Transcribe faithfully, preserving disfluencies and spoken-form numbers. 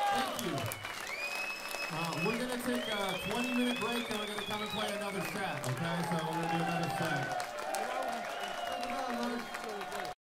Thank you. Uh, we're going to take a twenty minute break and we're going to come and play another set, okay? So we're going to do another set.